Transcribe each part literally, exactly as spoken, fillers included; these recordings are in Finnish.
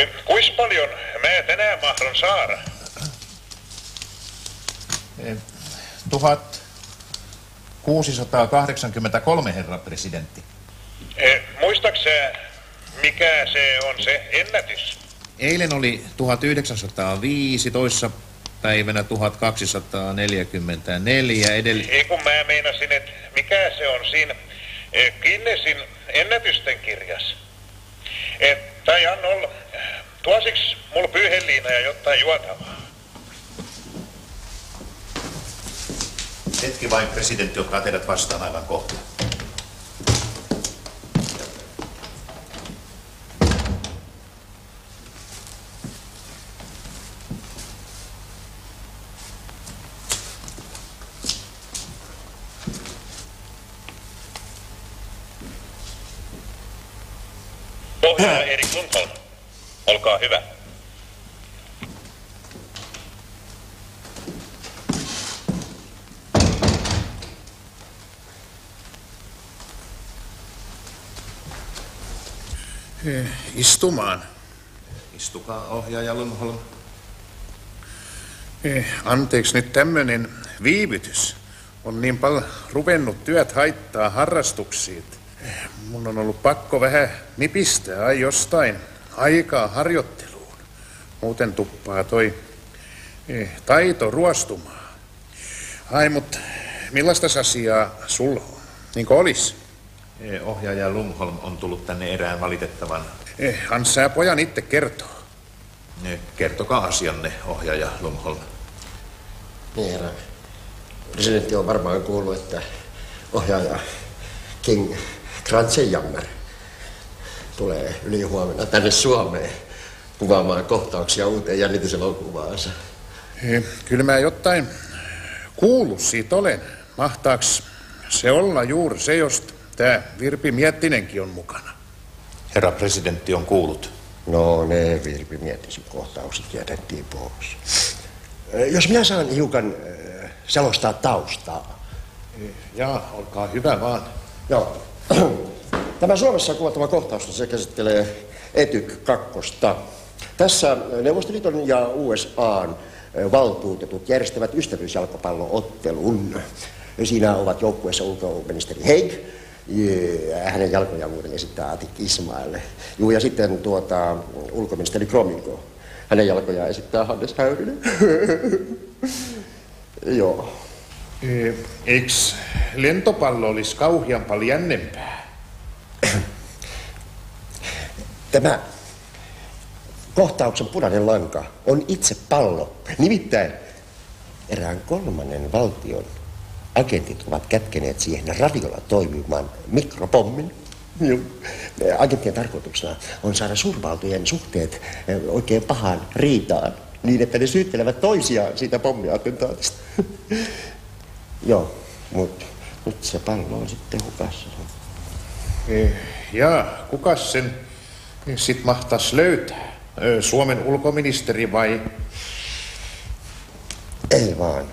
E, kuis paljon mä tänään mahdan saada? E, tuhat kuusisataakahdeksankymmentäkolme, herra presidentti. E, muistaaks sä, mikä se on se ennätys? Eilen oli tuhatyhdeksänsataaviisi, toissa päivänä tuhatkaksisataaneljäkymmentäneljä, edell... Ei kun mä meinasin, että mikä se on siinä e, Guinnessin ennätysten kirjas. E, tai Annol, tuosiks mulla pyyheliina ja jotain juotavaa? Hetki vain, presidentti ottaa teidät vastaan aivan kohta. Ohjaaja Erik Lundholm, olkaa hyvä. Istumaan. Istukaa, ohjaaja Lundholm. Anteeksi nyt tämmönen viivytys. On niin paljon ruvennut työt haittaa harrastuksiin. Mun on ollut pakko vähän nipistää ai jostain aikaa harjoitteluun. Muuten tuppaa toi eh, taito ruostumaan. Ai, mut millaista asiaa sulla on? Niinkö olis? Eh, ohjaaja Lundholm on tullut tänne erään valitettavan... Eh, ans sä pojan itse kertoo. Eh, kertokaa asianne, ohjaaja Lundholm. Niin, herra. Presidentti on varmaan kuullut, että ohjaaja King Kransenjammer tulee ylihuomenna tänne Suomeen kuvaamaan kohtauksia uuteen jännityselokuvaansa. Eh, kyllä mä jotain kuullut siitä olen. Mahtaaks se olla juuri se, josta tää Virpi Miettinenkin on mukana? Herra presidentti on kuullut. No, ne Virpi Miettisen kohtaukset jätettiin pois. Jos minä saan hiukan äh, selostaa taustaa. Jaa, olkaa hyvä vaan. Joo. Tämä Suomessa kuvattava kohtaus, se käsittelee Etyk kakkosta. Tässä Neuvostoliiton ja U S A:n valtuutetut järjestävät ystävyysjalkapallo-ottelun. Siinä ovat joukkueessa ulkoministeri Haig. Hänen jalkojaan muuten esittää Atik Ismail. Juu, ja sitten tuota, ulkoministeri Gromyko. Hänen jalkojaan esittää Hannes Häyrinen. Joo. Eiks lentopallo olisi kauhean paljon jännempää? Tämä kohtauksen punainen lanka on itse pallo. Nimittäin erään kolmannen valtion agentit ovat kätkeneet siihen radiolla toimimaan mikropommin. Agenttien tarkoituksena on saada suurvaltojen suhteet oikein pahaan riitaan, niin että ne syyttelevät toisiaan siitä pommiattentaatista. Joo, mutta nyt se pallo on sitten hukassa. Jaa, kukas sen sit mahtais löytää? Suomen ulkoministeri vai? Ei vaan.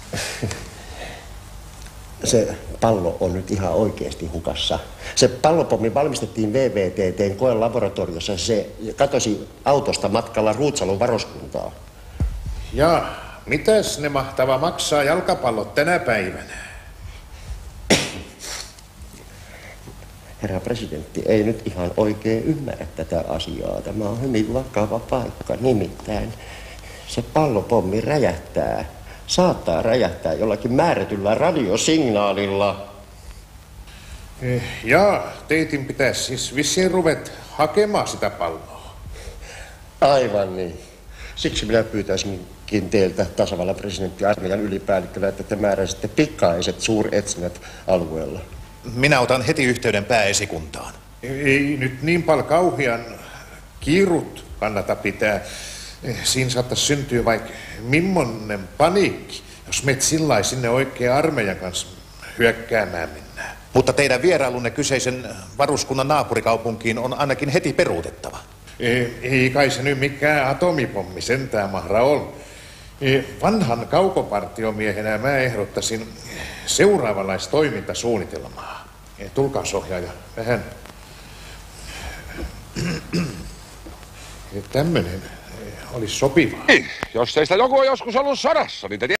Se pallo on nyt ihan oikeasti hukassa. Se pallopommi valmistettiin V V T T:n koelaboratoriossa. Se katosi autosta matkalla Ruutsalon varuskuntaa. Ja mitäs ne mahtava maksaa jalkapallot tänä päivänä? Herra presidentti ei nyt ihan oikein ymmärrä tätä asiaa. Tämä on hyvin vakava paikka. Nimittäin se pallopommi räjähtää. Saattaa räjähtää jollakin määrätyllä radiosignaalilla. Eh, jaa, teitin pitäisi siis vissiin ruvet hakemaan sitä palloa. Aivan niin. Siksi minä pyytäisinkin teiltä tasavallan presidentti armeijan ylipäällikkönä, että te määräisitte pikaiset suuretsinnät alueella. Minä otan heti yhteyden pääesikuntaan. Ei nyt niin paljon kauhean kiirut kannata pitää. Siinä saattaisi syntyä vaikka mimmonen paniikki, jos meet sillai sinne oikein armeijan kanssa hyökkäämään mennään. Mutta teidän vierailunne kyseisen varuskunnan naapurikaupunkiin on ainakin heti peruutettava. Ei, ei kai se nyt mikään atomipommi sentään mahda olla. Vanhan kaukopartiomiehenä mä ehdottaisin seuraavanlaista toimintasuunnitelmaa. Tulkaas ohjaaja vähän. Tämmöinen olisi sopivaa. Niin, jos teistä joku on joskus ollut sodassa, niin te